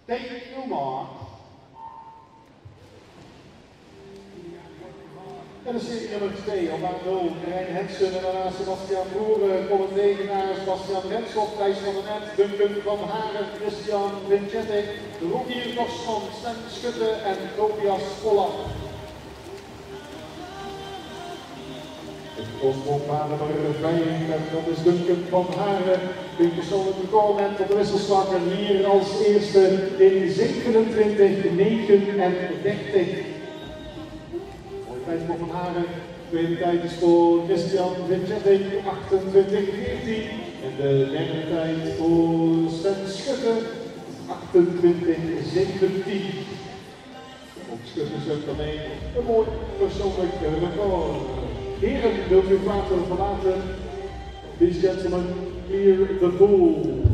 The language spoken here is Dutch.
David Newmark. En de serie nummer 2 op aan 0. Rijn Hensen en daarna Sebastian Broeren, Colin Degenaar, Sebastian Renshoff, Thijs van den Net, Duncan van Haren, Christian Vincetic, Rogier Dorsman, Sven Schutte en Tobias Pollak. Het postboogbaan nummer 5 en dat is Duncan van Haren. Die persoonlijk recordment op de wisselslag en hier als eerste in 27:39. Tijd voor Van Haren, tweede tijd is voor Christian Vincetic, 28:14. En de derde tijd voor Sven Schutte, 28:17. Ook Schutte zet daarmee een mooi persoonlijk record. Heren, wilt u het water verlaten? These gentlemen clear the pool.